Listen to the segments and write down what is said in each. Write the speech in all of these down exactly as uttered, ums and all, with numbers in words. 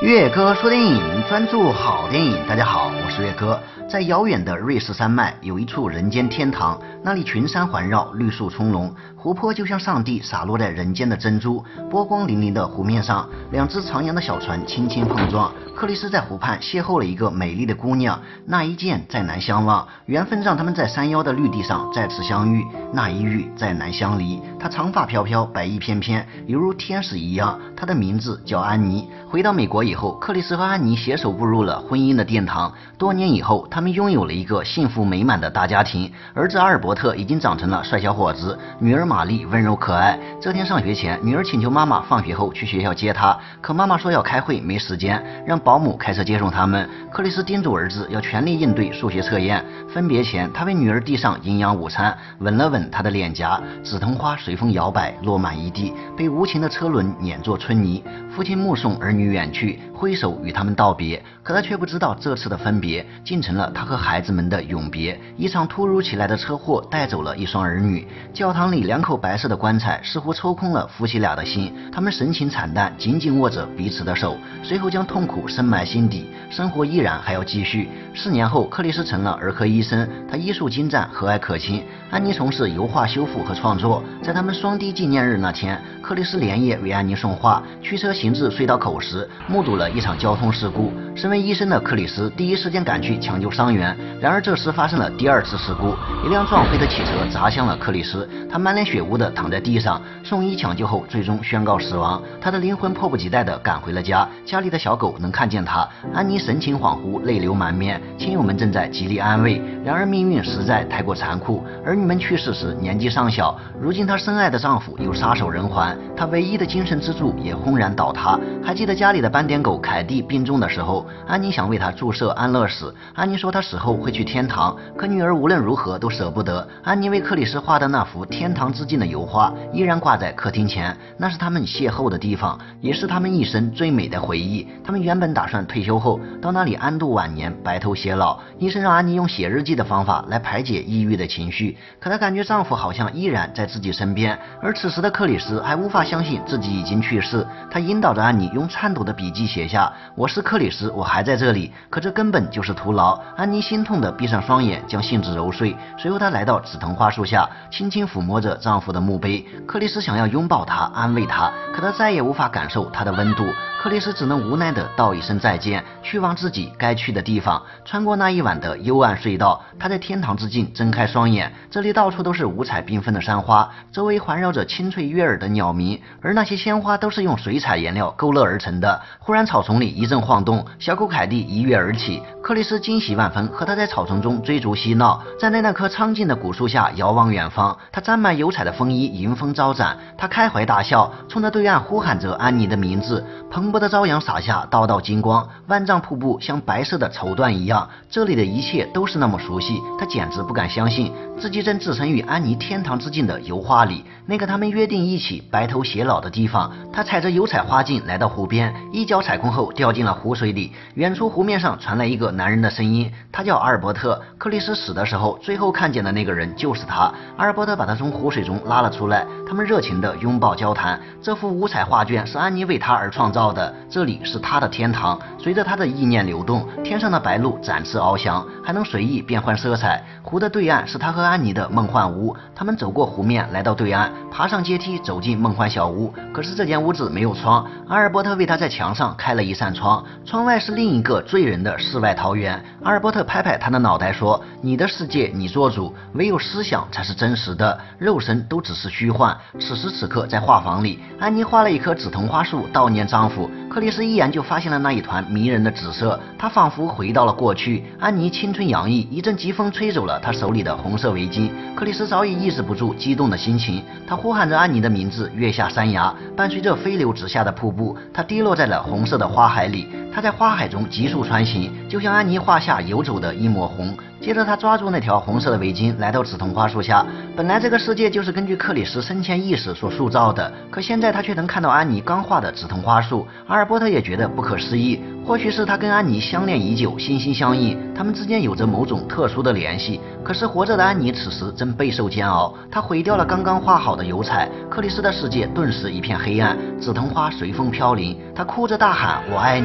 岳哥说电影，专注好电影。大家好，我是岳哥。在遥远的瑞士山脉有一处人间天堂，那里群山环绕，绿树葱茏，湖泊就像上帝洒落在人间的珍珠。波光粼粼的湖面上，两只徜徉的小船轻轻碰撞。克里斯在湖畔邂逅了一个美丽的姑娘，那一见再难相忘，缘分让他们在山腰的绿地上再次相遇，那一遇再难相离。她长发飘飘，白衣翩翩，犹如天使一样。她的名字叫安妮。回到美国以后，克里斯和安妮携手步入了婚姻的殿堂。多年以后，他们拥有了一个幸福美满的大家庭。儿子阿尔伯特已经长成了帅小伙子，女儿玛丽温柔可爱。这天上学前，女儿请求妈妈放学后去学校接她，可妈妈说要开会没时间，让保姆开车接送他们。克里斯叮嘱儿子要全力应对数学测验。分别前，他为女儿递上营养午餐，吻了吻她的脸颊。紫藤花随风摇摆，落满一地，被无情的车轮碾作春泥。父亲目送儿女远去，挥手与他们道别，可他却不知道这次的分别竟成了他和孩子们的永别。一场突如其来的车祸带走了一双儿女。教堂里两口白色的棺材似乎抽空了夫妻俩的心，他们神情惨淡，紧紧握着彼此的手，随后将痛苦深埋心底。生活依然还要继续。四年后，克里斯成了儿科医生，他医术精湛，和蔼可亲。安妮从事油画修复和创作。在他们双低纪念日那天，克里斯连夜为安妮送画，驱车行至隧道口时，目睹了一场交通事故。身为医生的克里斯第一时间赶去抢救伤员，然而这时发生了第二次事故，一辆撞飞的汽车砸向了克里斯，他满脸血污的躺在地上，送医抢救后最终宣告死亡。他的灵魂迫不及待地赶回了家，家里的小狗能看见他。安妮神情恍惚，泪流满面，亲友们正在极力安慰。然而命运实在太过残酷，儿女们去世时年纪尚小，如今她深爱的丈夫又撒手人寰，她唯一的精神支柱也轰然倒塌。还记得家里的斑点狗凯蒂病重的时候，安妮想为她注射安乐死。安妮说她死后会去天堂，可女儿无论如何都舍不得。安妮为克里斯画的那幅天堂之镜的油画依然挂在客厅前，那是他们邂逅的地方，也是他们一生最美的回忆。他们原本打算退休后到那里安度晚年，白头偕老。医生让安妮用写日记的方法来排解抑郁的情绪，可她感觉丈夫好像依然在自己身边，而此时的克里斯还无法相信自己已经去世。他引导着安妮用颤抖的笔迹写下：我是克里斯，我还在这里。可这根本就是徒劳。安妮心痛地闭上双眼，将信纸揉碎。随后她来到紫藤花树下，轻轻抚摸着丈夫的墓碑。克里斯想要拥抱他，安慰他，可他再也无法感受他的温度。克里斯只能无奈地道一声再见，去往自己该去的地方。穿过那一晚的幽暗隧道，他在天堂之境睁开双眼，这里到处都是五彩缤纷的山花，周围环绕着清脆悦耳的鸟鸣，而那些鲜花都是用水彩颜料勾勒而成的。忽然草丛里一阵晃动，小狗凯蒂一跃而起，克里斯惊喜万分，和他在草丛中追逐嬉闹。站在那棵苍劲的古树下遥望远方，他沾满油彩的风衣迎风招展，他开怀大笑，冲着对岸呼喊着安妮的名字。蓬勃的朝阳洒下道道金光，万丈瀑布像白色的绸缎一样，这里的一切都是那么熟悉，他简直不敢相信自己正置身于安妮天堂之境的油画里，那个他们约定一起白头偕老的地方。他踩着油彩花径来到湖边，一脚踩空后掉进了湖水里。远处湖面上传来一个男人的声音，他叫阿尔伯特。克里斯死的时候最后看见的那个人就是他。阿尔伯特把他从湖水中拉了出来，他们热情地拥抱交谈。这幅五彩画卷是安妮为他而创造的，这里是他的天堂。随着他的意念流动，天上的白鹭展翅翱翔，还能随意变换色彩。湖的对岸是他和安妮的梦幻屋，他们走过湖面来到对岸，爬上阶梯走进梦幻小屋。可是这间屋子没有窗，阿尔伯特为他在墙上开了一扇窗，窗外是另一个醉人的世外桃源。阿尔伯特拍拍他的脑袋说：你的世界你做主，唯有思想才是真实的，肉身都只是虚幻。此时此刻在画房里，安妮画了一棵紫藤花树悼念丈夫。克里斯一眼就发现了那一团迷人的紫色，他仿佛回到了过去。安妮青春洋溢，一阵疾风吹走了他手里的红色围巾。克里斯早已抑制不住激动的心情，他呼喊着安妮的名字，跃下山崖，伴随着飞流直下的瀑布，他跌落在了红色的花海里。他在花海中急速穿行，就像安妮画下游走的一抹红。接着他抓住那条红色的围巾，来到紫藤花树下。本来这个世界就是根据克里斯生前意识所塑造的，可现在他却能看到安妮刚画的紫藤花树。阿尔伯特也觉得不可思议，或许是他跟安妮相恋已久，心心相印，他们之间有着某种特殊的联系。可是活着的安妮此时正备受煎熬，她毁掉了刚刚画好的油彩，克里斯的世界顿时一片黑暗，紫藤花随风飘零，她哭着大喊：我爱你。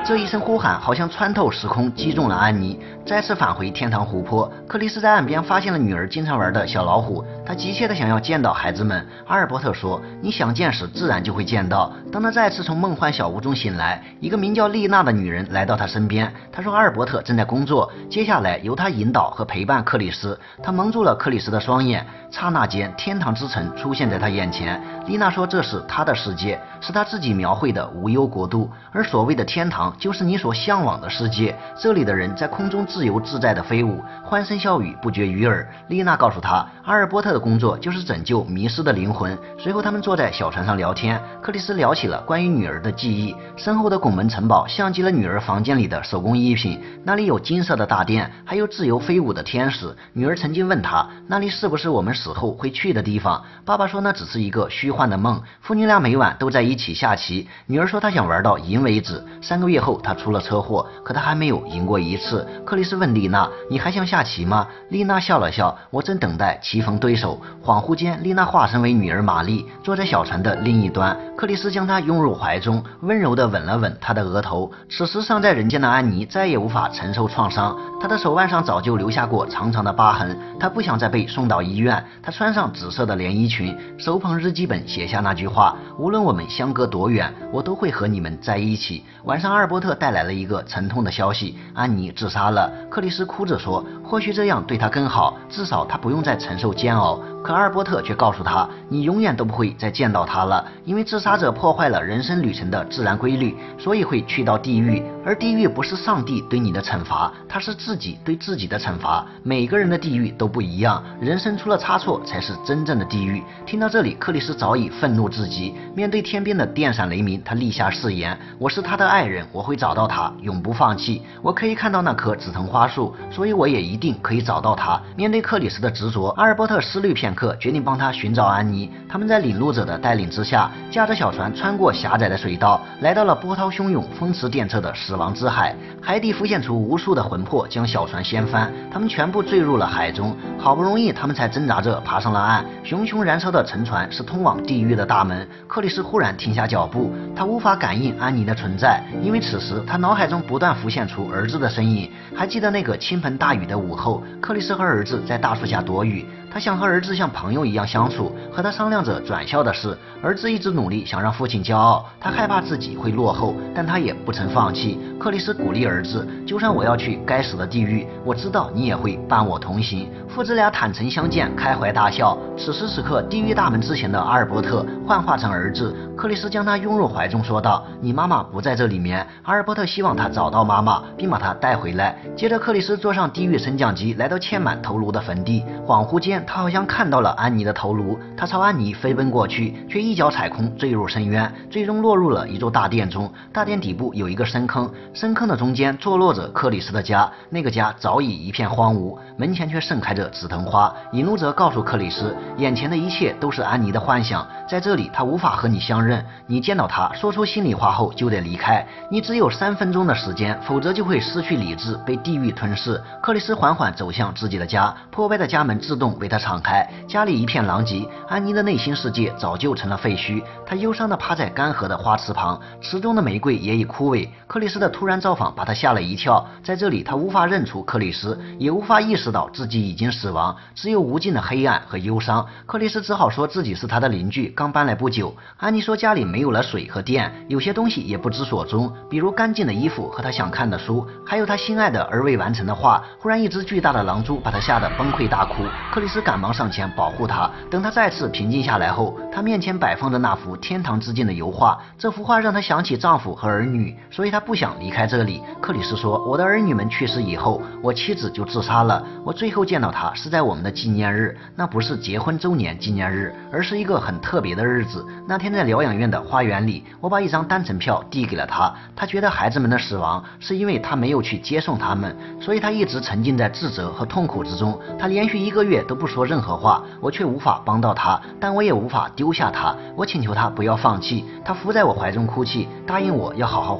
这一声呼喊好像穿透时空，击中了安妮。再次返回天堂湖泊，克里斯在岸边发现了女儿经常玩的小老虎，他急切地想要见到孩子们。阿尔伯特说：“你想见时，自然就会见到。”当他再次从梦幻小屋中醒来，一个名叫丽娜的女人来到他身边。他说阿尔伯特正在工作，接下来由他引导和陪伴克里斯。他蒙住了克里斯的双眼，刹那间，天堂之城出现在他眼前。丽娜说这是他的世界，是他自己描绘的无忧国度，而所谓的天堂就是你所向往的世界。这里的人在空中自由自在地飞舞，欢声笑语不绝于耳。丽娜告诉他，阿尔伯特的工作就是拯救迷失的灵魂。随后他们坐在小船上聊天，克里斯聊起了关于女儿的记忆。身后的拱门城堡像极了女儿房间里的手工艺品，那里有金色的大殿，还有自由飞舞的天使。女儿曾经问他，那里是不是我们死后会去的地方？爸爸说那只是一个虚幻的梦。父女俩每晚都在一起下棋，女儿说她想玩到赢为止。三个月后她出了车祸，可她还没有赢过一次。克里斯问丽娜，你还想下棋吗？丽娜笑了笑，我正等待棋逢对手。恍惚间，丽娜化身为女儿玛丽，坐在小船的另一端。克里斯将她拥入怀中，温柔地吻了吻她的额头。此时尚在人间的安妮再也无法承受创伤，她的手腕上早就留下过长长的疤痕。她不想再被送到医院。她穿上紫色的连衣裙，手捧日记本写下那句话：无论我们相隔多远，我都会和你们在一起。晚上阿尔伯特带来了一个沉痛的消息，安妮自杀了。克里斯哭着说，或许这样对她更好，至少她不用再承受煎熬。可阿尔伯特却告诉他，你永远都不会再见到他了，因为自杀者破坏了人生旅程的自然规律，所以会去到地狱。而地狱不是上帝对你的惩罚，它是自己对自己的惩罚。每个人的地狱都不一样，人生出了差错才是真正的地狱。听到这里，克里斯早已愤怒至极，面对天边的电闪雷鸣，他立下誓言，我是他的爱人，我会找到他，永不放弃。我可以看到那棵紫藤花树，所以我也一定可以找到他。面对克里斯的执着，阿尔伯特思虑片刻，决定帮他寻找安妮。他们在领路者的带领之下，驾着小船穿过狭窄的水道，来到了波涛汹涌、风驰电掣的死亡之海。海底浮现出无数的魂魄，将小船掀翻，他们全部坠入了海中。好不容易，他们才挣扎着爬上了岸。熊熊燃烧的沉船是通往地狱的大门。克里斯忽然停下脚步，他无法感应安妮的存在，因为此时他脑海中不断浮现出儿子的身影。还记得那个倾盆大雨的午后，克里斯和儿子在大树下躲雨。他想和儿子像朋友一样相处，和他商量着转校的事。儿子一直努力想让父亲骄傲，他害怕自己会落后，但他也不曾放弃。克里斯鼓励儿子，就算我要去该死的地狱，我知道你也会伴我同行。父子俩坦诚相见，开怀大笑。此时此刻，地狱大门之前的阿尔伯特幻化成儿子，克里斯将他拥入怀中，说道：你妈妈不在这里面。阿尔伯特希望他找到妈妈，并把她带回来。接着克里斯坐上地狱升降机，来到嵌满头颅的坟地。恍惚间，他好像看到了安妮的头颅，他朝安妮飞奔过去，却一脚踩空，坠入深渊，最终落入了一座大殿中。大殿底部有一个深坑，深坑的中间坐落着克里斯的家。那个家早已一片荒芜，门前却盛开着紫藤花。引路者告诉克里斯，眼前的一切都是安妮的幻想，在这里他无法和你相认。你见到他说出心里话后就得离开，你只有三分钟的时间，否则就会失去理智，被地狱吞噬。克里斯缓缓走向自己的家，破败的家门自动为他敞开，家里一片狼藉。安妮的内心世界早就成了废墟，她忧伤地趴在干涸的花池旁，池中的玫瑰也已枯萎。克里斯的突然造访把他吓了一跳，在这里他无法认出克里斯，也无法意识到自己已经死亡，只有无尽的黑暗和忧伤。克里斯只好说自己是他的邻居，刚搬来不久。安妮说家里没有了水和电，有些东西也不知所踪，比如干净的衣服和他想看的书，还有他心爱的而未完成的画。忽然一只巨大的狼蛛把他吓得崩溃大哭，克里斯赶忙上前保护他。等他再次平静下来后，他面前摆放着那幅天堂之境的油画，这幅画让他想起丈夫和儿女，所以他不想离开这里。克里斯说，我的儿女们去世以后，我妻子就自杀了，我最后见到她是在我们的纪念日，那不是结婚周年纪念日，而是一个很特别的日子。那天在疗养院的花园里，我把一张单程票递给了他，他觉得孩子们的死亡是因为他没有去接送他们，所以他一直沉浸在自责和痛苦之中。他连续一个月都不说任何话，我却无法帮到他，但我也无法丢下他。我请求他不要放弃，他伏在我怀中哭泣，答应我要好好活下去。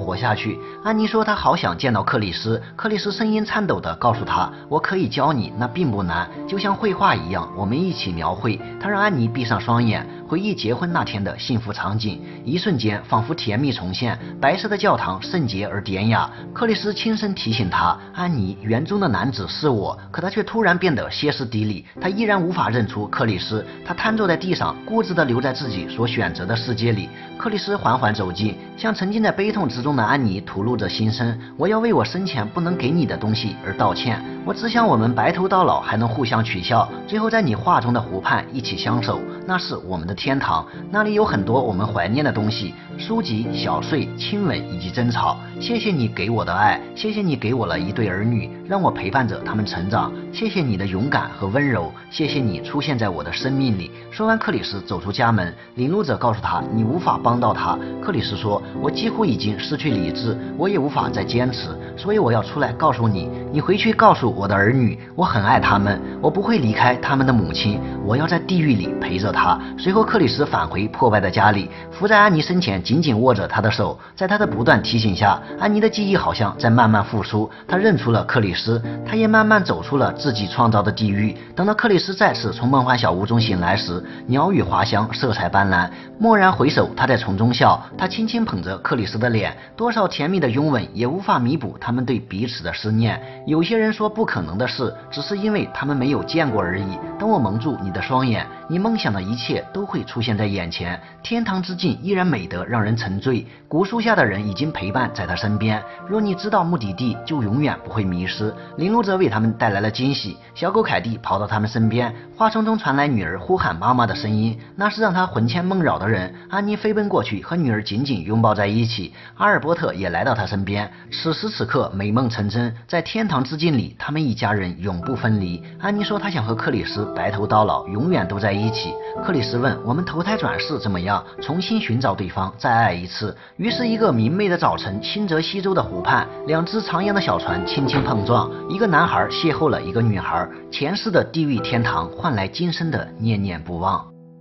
去。安妮说她好想见到克里斯，克里斯声音颤抖地告诉她，我可以教你，那并不难，就像绘画一样，我们一起描绘。他让安妮闭上双眼，回忆结婚那天的幸福场景，一瞬间仿佛甜蜜重现。白色的教堂圣洁而典雅，克里斯轻声提醒她，安妮，园中的男子是我。可他却突然变得歇斯底里，他依然无法认出克里斯，他瘫坐在地上，固执地留在自己所选择的世界里。克里斯缓缓走近，向沉浸在悲痛之中的安妮吐露着心声，我要为我生前不能给你的东西而道歉，我只想我们白头到老，还能互相取笑，最后在你画中的湖畔一起相守，那是我们的天堂，那里有很多我们怀念的东西，书籍、小睡、亲吻以及争吵。谢谢你给我的爱，谢谢你给我了一对儿女，让我陪伴着他们成长，谢谢你的勇敢和温柔，谢谢你出现在我的生命里。说完，克里斯走出家门，领路者告诉他，你无法帮到他。克里斯说，我几乎已经失去理智，我也无法再坚持，所以我要出来告诉你，你回去告诉我的儿女，我很爱他们，我不会离开他们的母亲，我要在地狱里陪着他。随后，克里斯返回破败的家里，伏在安妮身前，紧紧握着她的手。在他的不断提醒下，安妮的记忆好像在慢慢复苏，她认出了克里斯，她也慢慢走出了自己创造的地狱。等到克里斯再次从梦幻小屋中醒来时，鸟语花香，色彩斑斓。蓦然回首，他在从中笑，他轻轻捧着克里斯的脸，多少甜蜜的拥吻也无法弥补他们对彼此的思念。有些人说不可能的事，只是因为他们没有见过而已。当我蒙住你的双眼，你梦想的一切都会出现在眼前。天堂之境依然美得让人沉醉，古树下的人已经陪伴在他身边。若你知道目的地，就永远不会迷失。领路者为他们带来了惊喜。小狗凯蒂跑到他们身边，花丛中传来女儿呼喊妈妈的声音，那是让他魂牵梦绕的人。安妮飞奔过去，和女儿紧紧拥抱在一起。阿尔伯特也来到他身边。此时此刻，美梦成真，在天堂之境里，他们一家人永不分离。安妮说，她想和克里斯白头到老，永远都在一起。克里斯问，我们投胎转世怎么样？重新寻找对方，再爱一次。于是，一个明媚的早晨，新泽西州的湖畔，两只徜徉的小船轻轻碰撞，一个男孩邂逅了一个女孩，前世的地狱天堂换来今生的念念不忘。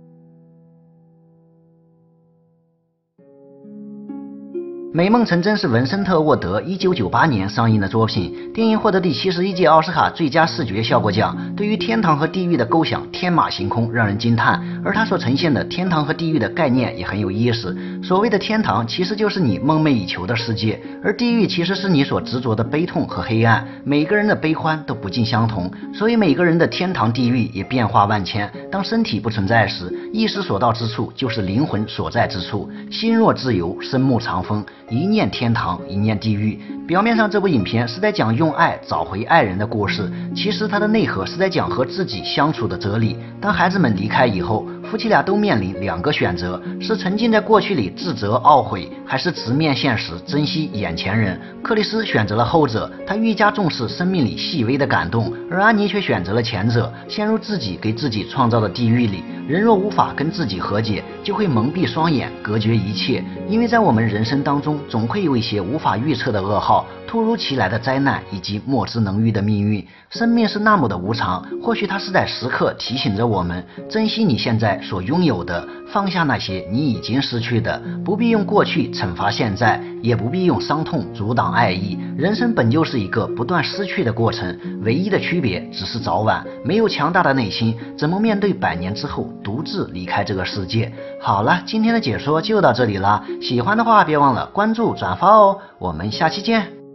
美梦成真是文森特·沃德一九九八年上映的作品，电影获得第七十一届奥斯卡最佳视觉效果奖。对于天堂和地狱的构想天马行空，让人惊叹，而它所呈现的天堂和地狱的概念也很有意思。所谓的天堂其实就是你梦寐以求的世界，而地狱其实是你所执着的悲痛和黑暗。每个人的悲欢都不尽相同，所以每个人的天堂地狱也变化万千。当身体不存在时，意识所到之处就是灵魂所在之处。心若自由，身目长风，一念天堂，一念地狱。表面上这部影片是在讲用爱找回爱人的故事，其实它的内核是在讲和自己相处的哲理。当孩子们离开以后，夫妻俩都面临两个选择，是沉浸在过去里自责懊悔，还是直面现实珍惜眼前人。克里斯选择了后者，他愈加重视生命里细微的感动，而安妮却选择了前者，陷入自己给自己创造的地狱里。人若无法跟自己和解，就会蒙蔽双眼，隔绝一切。因为在我们人生当中，总会有一些无法预测的噩耗，突如其来的灾难，以及莫之能御的命运。生命是那么的无常，或许它是在时刻提醒着我们，珍惜你现在所拥有的，放下那些你已经失去的。不必用过去惩罚现在，也不必用伤痛阻挡爱意。人生本就是一个不断失去的过程，唯一的区别只是早晚。没有强大的内心，怎么面对百年之后独自离开这个世界？好了，今天的解说就到这里啦，喜欢的话别忘了关注转发哦，我们下期见。